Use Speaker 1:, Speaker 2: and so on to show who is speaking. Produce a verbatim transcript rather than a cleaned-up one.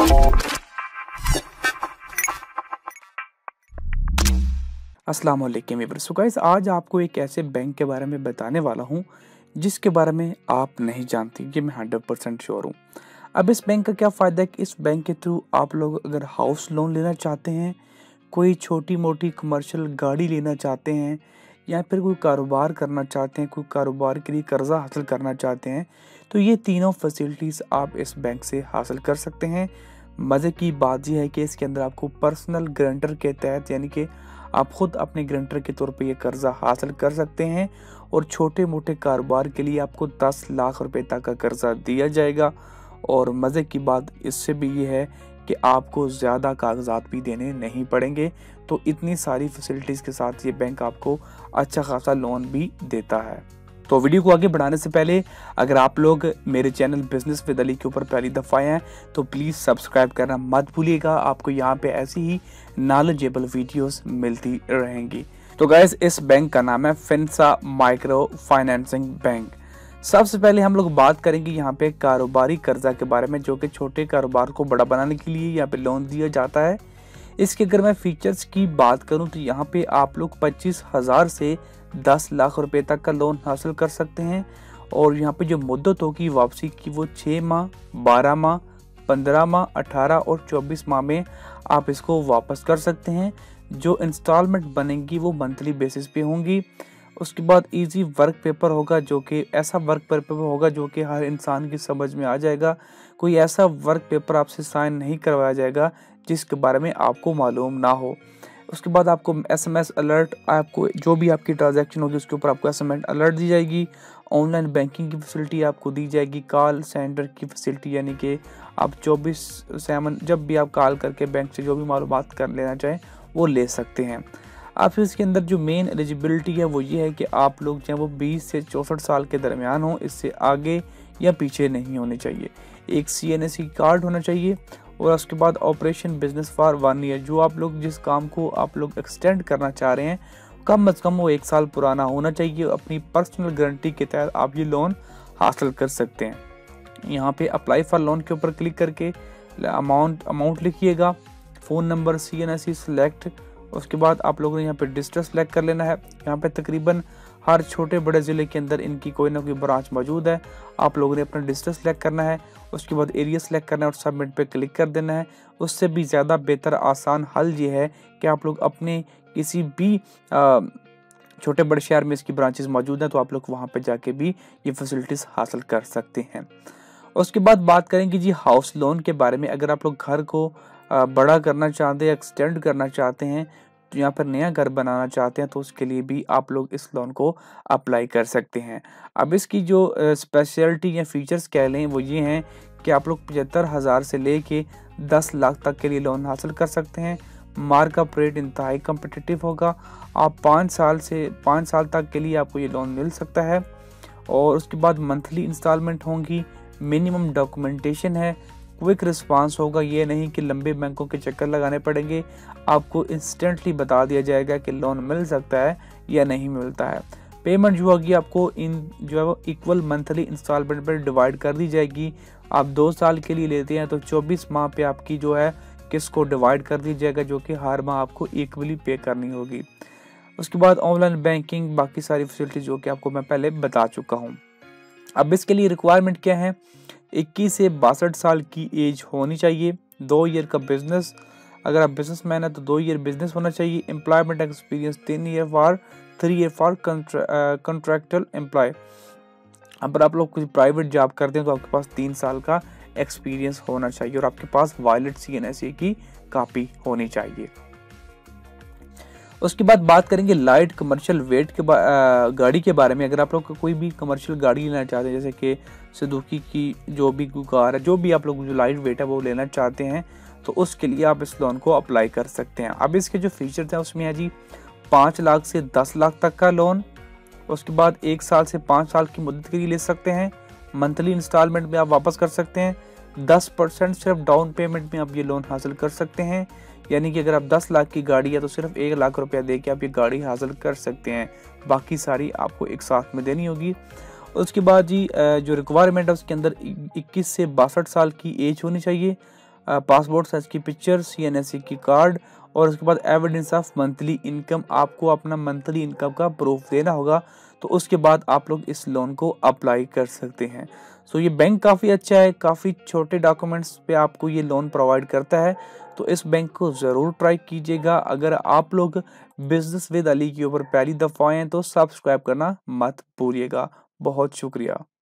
Speaker 1: अस्सलाम वालेकुम viewers. So guys, आज आपको एक ऐसे बैंक के बारे में बताने वाला हूँ जिसके बारे में आप नहीं जानते, ये मैं हंड्रेड परसेंट श्योर हूँ। अब इस बैंक का क्या फ़ायदा है कि इस बैंक के थ्रू आप लोग अगर हाउस लोन लेना चाहते हैं, कोई छोटी मोटी कमर्शियल गाड़ी लेना चाहते हैं, या फिर कोई कारोबार करना चाहते हैं, कोई कारोबार के लिए कर्ज़ा हासिल करना चाहते हैं, तो ये तीनों फैसिलिटीज़ आप इस बैंक से हासिल कर सकते हैं। मज़े की बात यह है कि इसके अंदर आपको पर्सनल गारंटर के तहत, यानी कि आप ख़ुद अपने गारंटर के तौर पे ये कर्ज़ा हासिल कर सकते हैं, और छोटे मोटे कारोबार के लिए आपको दस लाख रुपए तक का कर्ज़ा दिया जाएगा। और मज़े की बात इससे भी ये है कि आपको ज़्यादा कागजात भी देने नहीं पड़ेंगे। तो इतनी सारी फैसिलिटीज़ के साथ ये बैंक आपको अच्छा खासा लोन भी देता है। तो वीडियो को आगे बढ़ाने से पहले अगर आप लोग मेरे चैनल बिजनेस विद अली के ऊपर पहली दफ़ा आए हैं तो प्लीज़ सब्सक्राइब करना मत भूलिएगा। आपको यहाँ पे ऐसी ही नॉलेजेबल वीडियोस मिलती रहेंगी। तो गाइस, इस बैंक का नाम है फिनसा माइक्रो फाइनेंसिंग बैंक। सबसे पहले हम लोग बात करेंगे यहाँ पे कारोबारी कर्जा के बारे में, जो कि छोटे कारोबार को बड़ा बनाने के लिए यहाँ पे लोन दिया जाता है। इसके अगर मैं फीचर्स की बात करूँ तो यहाँ पे आप लोग पच्चीस हज़ार से दस लाख रुपए तक का लोन हासिल कर सकते हैं। और यहाँ पे जो मुद्दत होगी वापसी की वो छः माह, बारह माह, पंद्रह माह, अठारह और चौबीस माह में आप इसको वापस कर सकते हैं। जो इंस्टॉलमेंट बनेंगी वो मंथली बेसिस पे होंगी। उसके बाद इजी वर्क पेपर होगा, जो कि ऐसा वर्क पेपर होगा जो कि हर इंसान की समझ में आ जाएगा। कोई ऐसा वर्क पेपर आपसे साइन नहीं करवाया जाएगा जिसके बारे में आपको मालूम ना हो। उसके बाद आपको एसएमएस अलर्ट, आपको जो भी आपकी ट्रांजैक्शन होगी उसके ऊपर आपको एसएमएस अलर्ट दी जाएगी। ऑनलाइन बैंकिंग की फैसिलिटी आपको दी जाएगी। कॉल सेंटर की फैसिलिटी, यानी कि आप चौबीस सेवन जब भी आप कॉल करके बैंक से जो भी मालूमात कर लेना चाहें वो ले सकते हैं आप। इसके अंदर जो मेन एलिजिबिलिटी है वो ये है कि आप लोग जो है वो बीस से चौंसठ साल के दरमियान हो, इससे आगे या पीछे नहीं होने चाहिए। एक C N S C card होना चाहिए। और उसके बाद operation business for one year, जो आप लोग जिस काम को आप लोग एक्सटेंड करना चाह रहे हैं कम अज़ कम वो एक साल पुराना होना चाहिए। अपनी पर्सनल गारंटी के तहत आप ये लोन हासिल कर सकते हैं। यहाँ पे अप्लाई फॉर लोन के ऊपर क्लिक करके अमाउंट अमाउंट लिखिएगा, phone number, C N S C select. उसके बाद आप लोगों ने यहाँ पे डिस्ट्रिक्ट सेलेक्ट कर लेना है। यहाँ पे तकरीबन हर छोटे बड़े ज़िले के अंदर इनकी कोई ना कोई ब्रांच मौजूद है। आप लोगों ने अपना डिस्ट्रिक्ट सेलेक्ट करना है। उसके बाद एरिया सेलेक्ट करना है और सबमिट पे क्लिक कर देना है। उससे भी ज़्यादा बेहतर आसान हल ये है कि आप लोग अपने किसी भी आ, छोटे बड़े शहर में इसकी ब्रांचेस मौजूद हैं, तो आप लोग वहाँ पे जाके भी ये फैसिलिटीज़ हासिल कर सकते हैं। उसके बाद बात करेंगे जी हाउस लोन के बारे में। अगर आप लोग घर को बड़ा करना चाहते हैं, एक्सटेंड करना चाहते हैं, तो यहाँ पर नया घर बनाना चाहते हैं, तो उसके लिए भी आप लोग इस लोन को अप्लाई कर सकते हैं। अब इसकी जो स्पेशलिटी या फीचर्स कह लें वो ये हैं कि आप लोग पचहत्तर हज़ार से ले के दस लाख तक के लिए लोन हासिल कर सकते हैं। मार्कअप रेट इंतहाई कम्पिटिटिव होगा। आप पाँच साल से पाँच साल तक के लिए आपको ये लोन मिल सकता है। और उसके बाद मंथली इंस्टॉलमेंट होंगी। मिनिमम डॉक्यूमेंटेशन है। क्विक रिस्पांस होगा, ये नहीं कि लंबे बैंकों के चक्कर लगाने पड़ेंगे। आपको इंस्टेंटली बता दिया जाएगा कि लोन मिल सकता है या नहीं मिलता है। पेमेंट जो होगी आपको इन जो है वो इक्वल मंथली इंस्टॉलमेंट पर डिवाइड कर दी जाएगी। आप दो साल के लिए लेते हैं तो चौबीस माह पे आपकी जो है किस्त को डिवाइड कर दी जाएगा, जो कि हर माह आपको इक्वली पे करनी होगी। उसके बाद ऑनलाइन बैंकिंग, बाकी सारी फैसिलिटी जो कि आपको मैं पहले बता चुका हूँ। अब इसके लिए रिक्वायरमेंट क्या है? इक्कीस से बासठ साल की एज होनी चाहिए। दो ईयर का बिजनेस, अगर आप बिजनेसमैन है तो दो ईयर बिजनेस होना चाहिए। एम्प्लॉयमेंट एक्सपीरियंस तीन year for three year for contractual employ. अगर आप लोग कुछ प्राइवेट जॉब करते हैं तो आपके पास तीन साल का एक्सपीरियंस होना चाहिए और आपके पास valid C N S C की कॉपी होनी चाहिए। उसके बाद बात करेंगे लाइट कमर्शियल वेट के गाड़ी के बारे में। अगर आप लोग कोई भी कमर्शियल गाड़ी लेना चाहते हैं, जैसे कि सुजुकी की जो भी कार है, जो भी आप लोग जो लाइट वेट है वो लेना चाहते हैं, तो उसके लिए आप इस लोन को अप्लाई कर सकते हैं। अब इसके जो फीचर्स हैं उसमें है जी पाँच लाख से दस लाख तक का लोन। उसके बाद एक साल से पाँच साल की मुद्दत के लिए ले सकते हैं। मंथली इंस्टॉलमेंट में आप वापस कर सकते हैं। दस परसेंट सिर्फ डाउन पेमेंट में आप ये लोन हासिल कर सकते हैं। यानी कि अगर आप दस लाख की गाड़ी है तो सिर्फ एक लाख रुपया दे के आप ये गाड़ी हासिल कर सकते हैं, बाकी सारी आपको एक साथ में देनी होगी। उसके बाद जी जो रिक्वायरमेंट है उसके अंदर इक्कीस से बासठ साल की एज होनी चाहिए। पासपोर्ट साइज की picture, C N S C की कार्ड और उसके बाद एविडेंस ऑफ मंथली इनकम, आपको अपना मंथली इनकम का प्रूफ देना होगा। तो उसके बाद आप लोग इस लोन को अप्लाई कर सकते हैं। सो ये बैंक काफ़ी अच्छा है, काफ़ी छोटे डॉक्यूमेंट्स पे आपको ये लोन प्रोवाइड करता है। तो इस बैंक को ज़रूर ट्राई कीजिएगा। अगर आप लोग बिजनेस विद अली के ऊपर पहली दफ़ा आए हैं तो सब्सक्राइब करना मत भूलिएगा। बहुत शुक्रिया।